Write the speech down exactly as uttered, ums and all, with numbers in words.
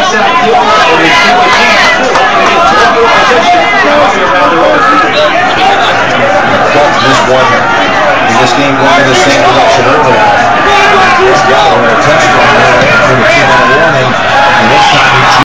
Just one in this game going in the same direction earlier.